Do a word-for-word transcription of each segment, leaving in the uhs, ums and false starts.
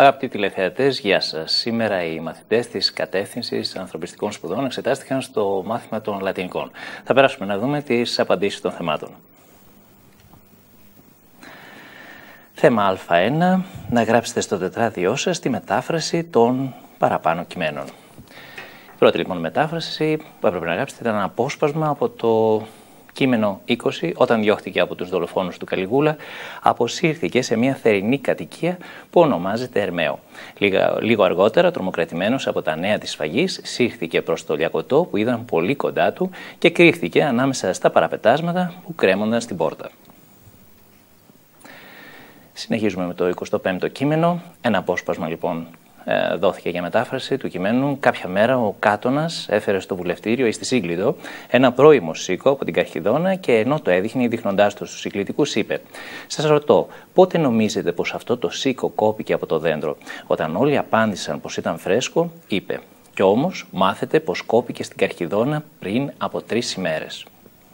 Αγαπητοί τηλεθεατές, γεια σας. Σήμερα οι μαθητές της κατεύθυνσης ανθρωπιστικών σπουδών εξετάστηκαν στο μάθημα των λατινικών. Θα περάσουμε να δούμε τις απαντήσεις των θεμάτων. Θέμα Α1. Να γράψετε στο τετράδιό σας τη μετάφραση των παραπάνω κειμένων. Η πρώτη λοιπόν μετάφραση που έπρεπε να γράψετε ήταν ένα απόσπασμα από το κείμενο είκοσι, όταν διώχθηκε από τους δολοφόνους του Καλιγούλα, αποσύρθηκε σε μια θερινή κατοικία που ονομάζεται Ερμαίο. Λίγα, λίγο αργότερα, τρομοκρατημένος από τα νέα της σφαγής, σύρθηκε προς το Λιακωτό που ήταν πολύ κοντά του και κρύφτηκε ανάμεσα στα παραπετάσματα που κρέμονταν στην πόρτα. Συνεχίζουμε με το εικοστό πέμπτο κείμενο. Ένα απόσπασμα λοιπόν δόθηκε για μετάφραση του κειμένου. Κάποια μέρα ο Κάτωνας έφερε στο βουλευτήριο ή στη Σύγκλιτο ένα πρώιμο σίκο από την Καρχιδόνα και ενώ το έδειχνε δείχνοντάς το στους συγκλητικούς είπε: «Σας ρωτώ, πότε νομίζετε πως αυτό το σίκο κόπηκε από το δέντρο?» Όταν όλοι απάντησαν πως ήταν φρέσκο, είπε: «Κι όμως μάθετε πως κόπηκε στην Καρχιδόνα πριν από τρεις ημέρες».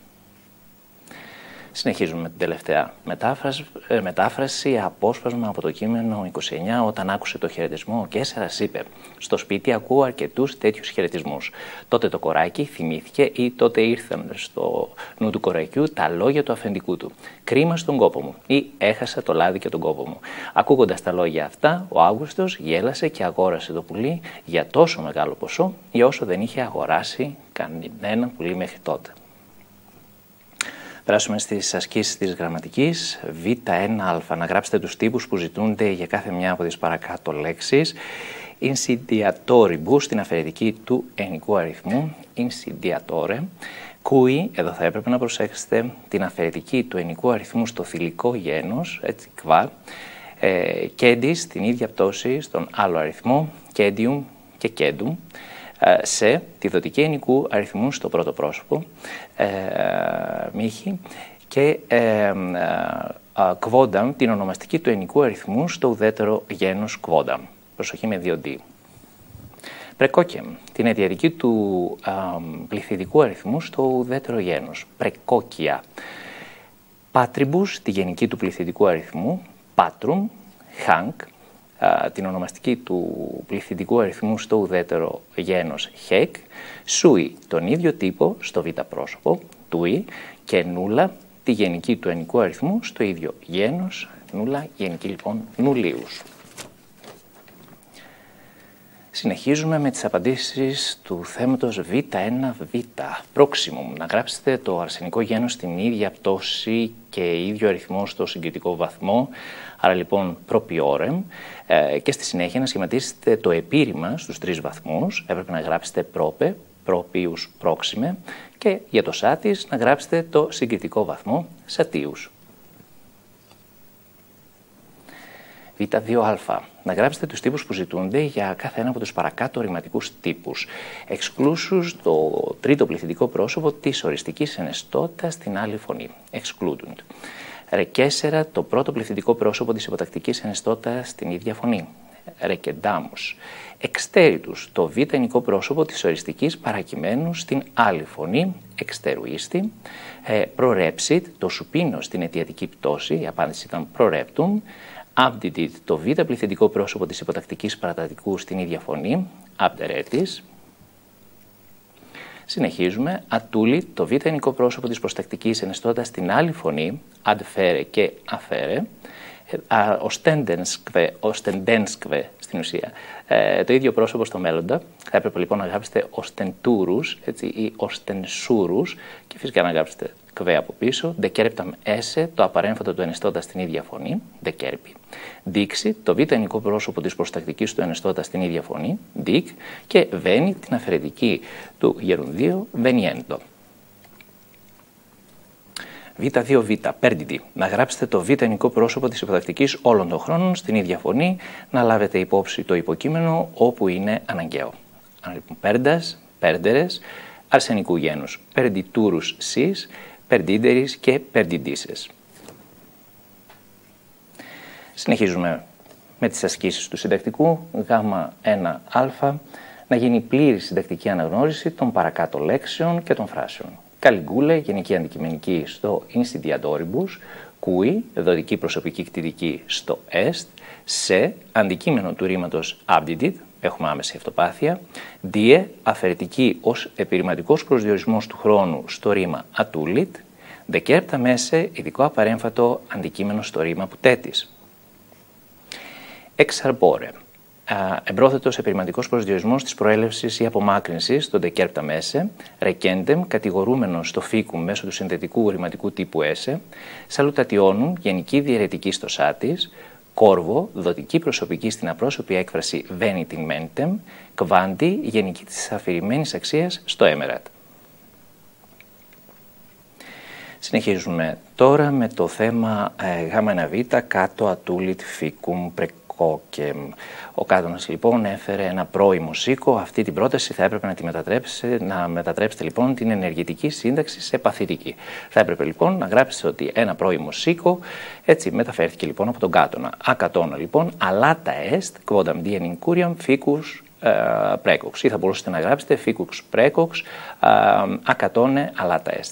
Συνεχίζουμε με την τελευταία μετάφραση, μετάφραση, απόσπασμα από το κείμενο είκοσι εννιά. Όταν άκουσε το χαιρετισμό, ο Καίσαρας είπε: «Στο σπίτι ακούω αρκετούς τέτοιους χαιρετισμούς». Τότε το κοράκι θυμήθηκε ή τότε ήρθαν στο νου του κορακιού τα λόγια του αφεντικού του: «Κρίμα στον κόπο μου» ή «Έχασα το λάδι και τον κόπο μου». Ακούγοντας τα λόγια αυτά, ο Αύγουστος γέλασε και αγόρασε το πουλί για τόσο μεγάλο ποσό για όσο δεν είχε αγοράσει κανένα πουλί μέχρι τότε. Περάσουμε στις ασκήσεις της γραμματικής. Β ένα α. Να γράψετε τους τύπους που ζητούνται για κάθε μια από τις παρακάτω λέξεις. Insidiatoribus, την αφαιρετική του ενικού αριθμού. Insidiatore. Cui, εδώ θα έπρεπε να προσέξετε την αφαιρετική του ενικού αριθμού στο θηλυκό γένος, έτσι, κβα. Ε, Kedis, την ίδια πτώση στον άλλο αριθμό. Kedium και Kedum. Σε τη δοτική ενικού αριθμού στο πρώτο πρόσωπο, ε, μύχη, και ε, κβόνταμ, την ονομαστική του ενικού αριθμού στο ουδέτερο γένος κβόνταμ. Προσοχή με δύο ντι. Πρεκόκεμ, την αιτιατική του α, πληθυντικού αριθμού στο ουδέτερο γένος. Πρεκόκια. Πάτριμπους, τη γενική του πληθυντικού αριθμού. Πάτρουμ. Χάνκ, την ονομαστική του πληθυντικού αριθμού στο ουδέτερο γένος χεκ, σούι, τον ίδιο τύπο στο β πρόσωπο, τούι, και νούλα, τη γενική του ενικού αριθμού στο ίδιο γένος, νούλα, γενική λοιπόν νουλίους. Συνεχίζουμε με τις απαντήσεις του θέματος β ένα β. Πρόξιμουμ, να γράψετε το αρσενικό γένος στην ίδια πτώση και ίδιο αριθμό στο συγκριτικό βαθμό, άρα λοιπόν προπιόρεμ, ε, και στη συνέχεια να σχηματίσετε το επίρρημα στους τρεις βαθμούς. Έπρεπε να γράψετε πρόπε, προπίους, πρόξιμε, και για το σάτις να γράψετε το συγκριτικό βαθμό σατίους. Β δύο α. Να γράψετε τους τύπους που ζητούνται για κάθε ένα από τους παρακάτω ρηματικούς τύπους. Exclusus, το τρίτο πληθυντικό πρόσωπο της οριστικής ενεστώτας στην άλλη φωνή. Excludent. Ρεκέσσερα, το πρώτο πληθυντικό πρόσωπο της υποτακτικής ενεστώτας στην ίδια φωνή. Ρεκεντάμους. Εξτέριτους, το β ενικό πρόσωπο της οριστικής παρακειμένου στην άλλη φωνή. Εξτερουίστη. Ε, προρέψιτ, το σουπίνο στην αιτιατική πτώση, η απάντηση ήταν προρέπτουμ. Abdidit, το β πληθυντικό πρόσωπο της υποτακτικής παρατατικού στην ίδια φωνή. Abderetis. Συνεχίζουμε. Ατούλη, το β ενικό πρόσωπο της προστακτικής ενεστώτας στην άλλη φωνή. Adfere και afere. Οστεντένσκβε στην ουσία. Ε, το ίδιο πρόσωπο στο μέλλοντα. Θα έπρεπε λοιπόν να γράψετε οστεντούρους, έτσι, ή οστενσούρους, και φυσικά να γράψετε κβε από πίσω. Δεκέρπταμ έσε, το απαρέμφατο του ενεστώτα στην ίδια φωνή. Δεκέρπι. Δίξη, το β ενικό πρόσωπο της προστακτικής του ενεστώτα στην ίδια φωνή. Δικ. Και βένι, την αφαιρετική του γερουνδίου. Βενιέντο. Β δύο β, πέρντιντι. Να γράψετε το β ενικό πρόσωπο της υποτακτικής όλων των χρόνων στην ίδια φωνή, να λάβετε υπόψη το υποκείμενο όπου είναι αναγκαίο. Αν λοιπόν πέρντας, πέρντερες, αρσενικού γένους, περντιτούρους σεις, περντίντερης και περντιντίσες. Συνεχίζουμε με τις ασκήσεις του συντακτικού γ ένα α, να γίνει πλήρη συντακτική αναγνώριση των παρακάτω λέξεων και των φράσεων. Caligulae, γενική αντικειμενική στο insidiatoribus, cui, δοτική προσωπική κτητική στο est, σε, αντικείμενο του ρήματος abdidit, έχουμε άμεση αυτοπάθεια, die, αφαιρετική ως επιρρηματικός προσδιορισμός του χρόνου στο ρήμα atulit, δεκέπτα μέσε, ειδικό απαρέμφατο αντικείμενο στο ρήμα που τέτης. Ex arbore, εμπρόθετος επιρρηματικός προσδιορισμός της προέλευσης ή απομάκρυνσης, το δεκέπτα μέσε, recendem, κατηγορούμενος στο φίκουμ μέσω του συνθετικού ρηματικού τύπου esse, salutationum, γενική διαιρετική στο σάτης, κόρβο, δοτική προσωπική στην απρόσωπη έκφραση venitin mentem, κβάντι, γενική της αφηρημένης αξίας στο έμερατ. Συνεχίζουμε τώρα με το θέμα ε, γάμα ένα β κάτω ατούλιτ φίκουμ πρεκόκεμ. Ο Κάτωνας λοιπόν έφερε ένα πρώιμο σίκο. Αυτή την πρόταση θα έπρεπε να τη μετατρέψετε, να μετατρέψετε λοιπόν την ενεργητική σύνταξη σε παθητική. Θα έπρεπε λοιπόν να γράψετε ότι ένα πρώιμο σίκο έτσι μεταφέρθηκε λοιπόν από τον Κάτωνα. Ακατώνα λοιπόν, αλάτα est, quodam diem incuriam ficus precox. Ή θα μπορούσατε να γράψετε ficus precox ακατώνε αλάτα est.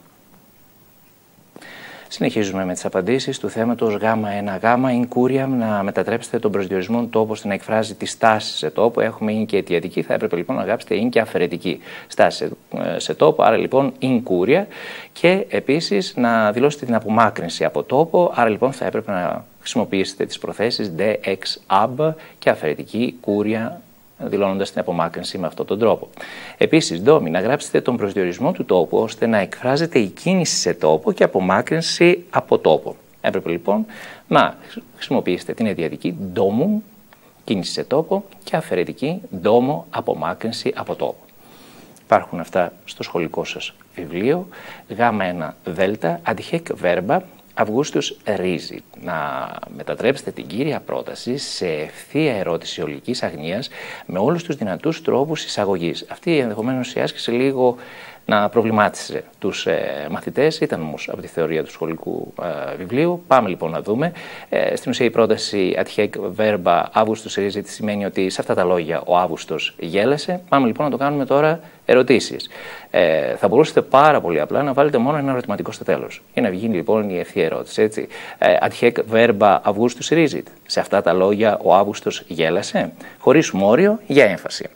Συνεχίζουμε με τις απαντήσεις του θέματος γάμα ένα γ, incuriam, να μετατρέψετε τον προσδιορισμό τόπο ώστε να εκφράζει τη στάση σε τόπο. Έχουμε in και αιτιατική, θα έπρεπε λοιπόν να γράψετε in και αφαιρετική στάση σε, σε τόπο, άρα λοιπόν incuria, και επίσης να δηλώσετε την απομάκρυνση από τόπο, άρα λοιπόν θα έπρεπε να χρησιμοποιήσετε τις προθέσεις de ex ab και αφαιρετική curia, δηλώνοντας την απομάκρυνση με αυτόν τον τρόπο. Επίσης, ντόμι, να γράψετε τον προσδιορισμό του τόπου ώστε να εκφράζεται η κίνηση σε τόπο και απομάκρυνση από τόπο. Έπρεπε λοιπόν να χρησιμοποιήσετε την αιτιατική ντόμου, κίνηση σε τόπο, και αφαιρετική ντόμο, απομάκρυνση από τόπο. Υπάρχουν αυτά στο σχολικό σας βιβλίο. γάμα ένα δέλτα, adhec verba, Αυγούστους ρίζι. Να μετατρέψετε την κύρια πρόταση σε ευθεία ερώτηση ολικής αγνίας με όλους τους δυνατούς τρόπους εισαγωγής. Αυτή ενδεχομένως η άσκηση λίγο να προβλημάτισε τους ε, μαθητές, ήταν όμως από τη θεωρία του σχολικού ε, βιβλίου. Πάμε λοιπόν να δούμε. Ε, στην ουσία η πρόταση adhec verba Αύγουστος ρίζι σημαίνει ότι σε αυτά τα λόγια ο Αύγουστος γέλασε. Πάμε λοιπόν να το κάνουμε τώρα ερωτήσεις. Ε, θα μπορούσατε πάρα πολύ απλά να βάλετε μόνο ένα ερωτηματικό στο τέλος για να βγει λοιπόν η ευθεία ερώτηση. Έτσι. Ε, adhec verba Αυγούστους ρίζι. Σε αυτά τα λόγια ο Αύγουστος γέλασε, χωρίς μόριο για έμφαση.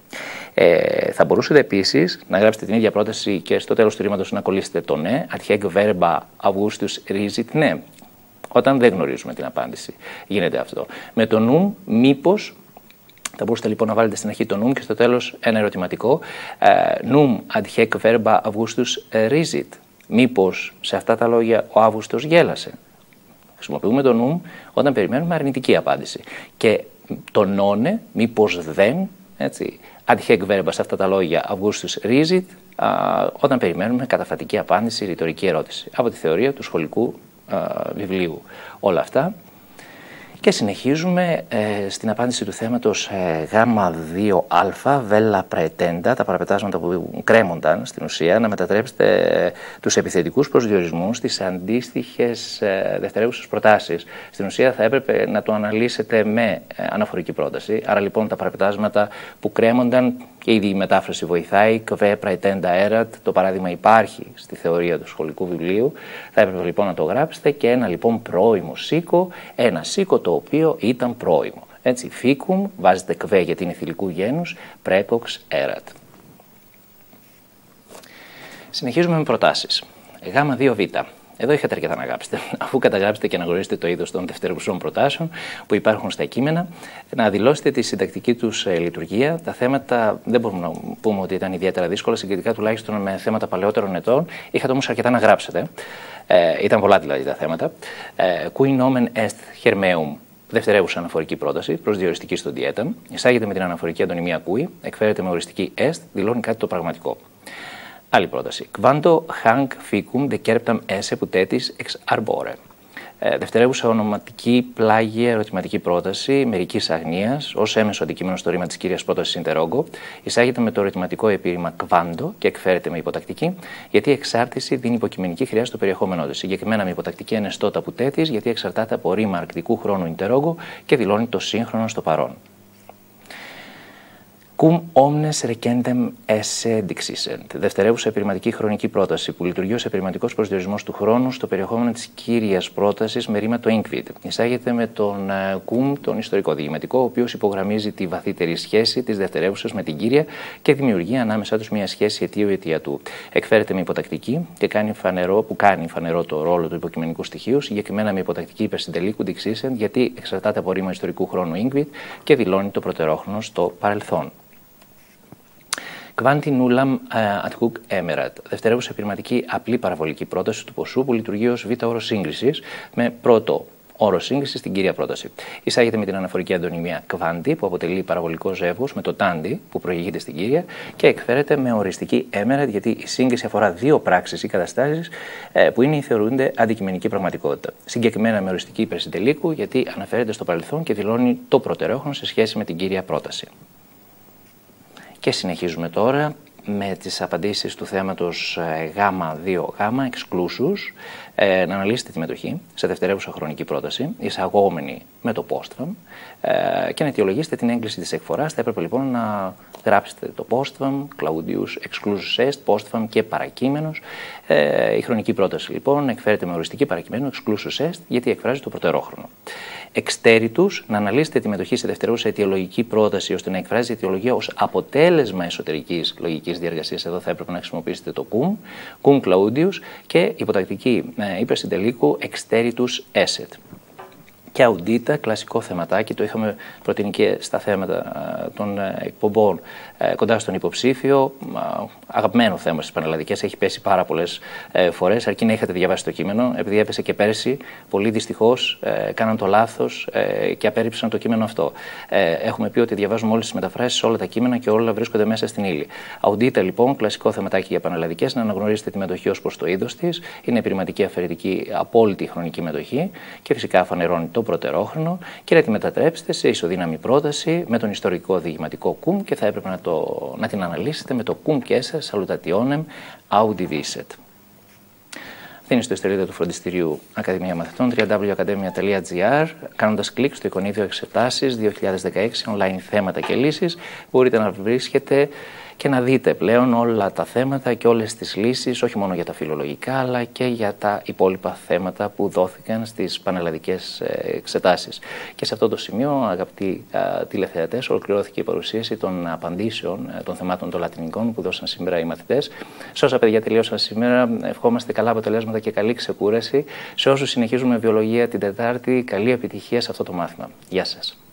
Ε, θα μπορούσατε επίσης να γράψετε την ίδια πρόταση και στο τέλος του ρήματος να κολλήσετε το ναι, adhec verba Augustus rigit ναι, όταν δεν γνωρίζουμε την απάντηση. Γίνεται αυτό. Με το νου, μήπως, θα μπορούσατε λοιπόν να βάλετε στην αρχή το νου και στο τέλος ένα ερωτηματικό. Νου adhec verba Augustus rigit. Μήπως σε αυτά τα λόγια ο Αύγουστος γέλασε. Χρησιμοποιούμε το νου όταν περιμένουμε αρνητική απάντηση. Και το νόνε, μήπως δεν, έτσι, adhec verba σε αυτά τα λόγια Augustus rigit, όταν περιμένουμε καταφατική απάντηση, ρητορική ερώτηση. Από τη θεωρία του σχολικού α, βιβλίου. Όλα αυτά. Και συνεχίζουμε ε, στην απάντηση του θέματος ε, γάμα δύο α, βέλα praetenda, τα παραπετάσματα που κρέμονταν στην ουσία, να μετατρέψετε ε, τους επιθετικούς προσδιορισμούς στις αντίστοιχες ε, δευτερεύουσες προτάσεις. Στην ουσία θα έπρεπε να το αναλύσετε με ε, αναφορική πρόταση. Άρα λοιπόν τα παραπετάσματα που κρέμονταν, και ήδη η μετάφραση βοηθάει, κβε praetenda erat, το παράδειγμα υπάρχει στη θεωρία του σχολικού βιβλίου. Θα έπρεπε λοιπόν να το γράψετε και ένα λοιπόν πρώιμο σίκο, ένα σίκο το οποίο ήταν πρώιμο. Έτσι, φίκουμ, βάζετε κβέ γιατί είναι θηλυκού γένους, πρέκοξ erat. Συνεχίζουμε με προτάσεις. γάμα δύο β. Εδώ είχατε αρκετά να γράψετε. Αφού καταγράψετε και αναγνωρίσετε το είδος των δευτερευουσών προτάσεων που υπάρχουν στα κείμενα, να δηλώσετε τη συντακτική τους ε, λειτουργία. Τα θέματα δεν μπορούμε να πούμε ότι ήταν ιδιαίτερα δύσκολα, συγκριτικά τουλάχιστον με θέματα παλαιότερων ετών. Είχατε όμως αρκετά να γράψετε. Ε, ήταν πολλά δηλαδή τα θέματα. Ε, Qui nomen est Hermeum. Δευτερεύουσα αναφορική πρόταση, προσδιοριστική στον διέτα. Εισάγεται με την αναφορική αντωνυμία qui, εκφέρεται με οριστική est, δηλώνει κάτι το πραγματικό. Άλλη πρόταση. Quando hanc ficum decerptam esse putetis ex arbore. Ε, δευτερεύουσα ονοματική πλάγια ερωτηματική πρόταση μερικής αγνίας ως έμεσο αντικείμενο στο ρήμα της κύριας πρότασης interrogo. Εισάγεται με το ερωτηματικό επίρρημα quando και εκφέρεται με υποτακτική, γιατί η εξάρτηση δίνει υποκειμενική χρειά στο περιεχόμενό της. Συγκεκριμένα με υποτακτική ενεστώτα πουτέτης, γιατί εξαρτάται από ρήμα αρκτικού χρόνου interrogo και δηλώνει το σύγχρονο στο παρόν. Cum omnes recendem esse dixissent. Δευτερεύουσα επιρρηματική χρονική πρόταση που λειτουργεί ως επιρρηματικός προσδιορισμός του χρόνου στο περιεχόμενο της κύριας πρότασης με ρήμα το inquid. Εισάγεται με τον cum, τον ιστορικό διηγηματικό, ο οποίος υπογραμμίζει τη βαθύτερη σχέση της δευτερεύουσας με την κύρια και δημιουργεί ανάμεσά τους μια σχέση αιτίου-αιτιατού. Εκφέρεται με υποτακτική και κάνει φανερό, που κάνει φανερό το ρόλο του υποκειμενικού στοιχείου, συγκεκριμένα με υποτακτική υπερσυντελίκου dixissent, γιατί εξαρτάται από ρήμα ιστορικού χρόνου inquid και δηλώνει το προτερόχρονο στο παρελθόν. Quanti nullam ad hoc emerat. Δευτερεύουσα επιρρηματική απλή παραβολική πρόταση του ποσού που λειτουργεί ως β' όρος σύγκρισης με πρώτο όρο σύγκριση στην κύρια πρόταση. Εισάγεται με την αναφορική αντωνυμία quanti που αποτελεί παραβολικό ζεύγος με το tanti που προηγείται στην κύρια και εκφέρεται με οριστική emerat γιατί η σύγκριση αφορά δύο πράξεις ή καταστάσεις που είναι ή θεωρούνται αντικειμενική πραγματικότητα. Συγκεκριμένα με οριστική υπερσυντελίκου γιατί αναφέρεται στο παρελθόν και δηλώνει το προτερόχρονο σε σχέση με την κύρια πρόταση. Και συνεχίζουμε τώρα με τις απαντήσεις του θέματος γάμα δύο γάμα, exclusus, ε, να αναλύσετε τη μετοχή σε δευτερεύουσα χρονική πρόταση, εισαγόμενη με το postfam, ε, και να αιτιολογήσετε την έγκληση της εκφοράς. Θα έπρεπε λοιπόν να γράψετε το postfam, Claudius exclusus est, postfam και παρακείμενος. Ε, η χρονική πρόταση λοιπόν εκφέρεται με οριστική παρακειμένο exclusus est, γιατί εκφράζει το προτερόχρονο. Εξτέριτους, να αναλύσετε τη μετοχή σε δευτερεύουσα αιτιολογική πρόταση ώστε να εκφράζει η αιτιολογία ως αποτέλεσμα εσωτερικής λογικής διεργασίας. Εδώ θα έπρεπε να χρησιμοποιήσετε το cum, cum Claudius και υποτακτική ε, υπερσυντελίκου εξτέριτους esset. Και αουντίτα, κλασικό θεματάκι, το είχαμε προτείνει και στα θέματα των εκπομπών κοντά στον υποψήφιο. Αγαπημένο θέμα στις πανελλαδικές, έχει πέσει πάρα πολλές φορές, αρκεί να είχατε διαβάσει το κείμενο, επειδή έπεσε και πέρσι. Πολλοί δυστυχώς κάναν το λάθος και απέρριψαν το κείμενο αυτό. Έχουμε πει ότι διαβάζουμε όλες τις μεταφράσεις, όλα τα κείμενα και όλα βρίσκονται μέσα στην ύλη. Αουντίτα λοιπόν, κλασικό θεματάκι για πανελλαδικές, να αναγνωρίσετε τη μετοχή ως προς το είδος της. Είναι επιρρηματική, αφαιρετική, απόλυτη χρονική μετοχή και φυσικά φανερώνει το προτερόχρονο και να τη μετατρέψετε σε ισοδύναμη πρόταση με τον ιστορικό διηγηματικό cum και θα έπρεπε να, το, να την αναλύσετε με το cum και salutationem audiviset. Αυτή είναι στο ιστοσελίδα του Φροντιστηρίου Ακαδημία Μαθητών double-u double-u double-u τελεία academia τελεία gr. Κάνοντας κλικ στο εικονίδιο εξετάσεις δύο χιλιάδες δεκαέξι online θέματα και λύσεις μπορείτε να βρίσκετε και να δείτε πλέον όλα τα θέματα και όλες τις λύσεις, όχι μόνο για τα φιλολογικά, αλλά και για τα υπόλοιπα θέματα που δόθηκαν στις πανελλαδικές εξετάσεις. Και σε αυτό το σημείο, αγαπητοί α, τηλεθεατές, ολοκληρώθηκε η παρουσίαση των απαντήσεων των θεμάτων των λατινικών που δώσαν σήμερα οι μαθητές. Σε όσα παιδιά τελείωσαν σήμερα, ευχόμαστε καλά αποτελέσματα και καλή ξεκούραση. Σε όσους συνεχίζουμε βιολογία την Τετάρτη, καλή επιτυχία σε αυτό το μάθημα. Γεια σας.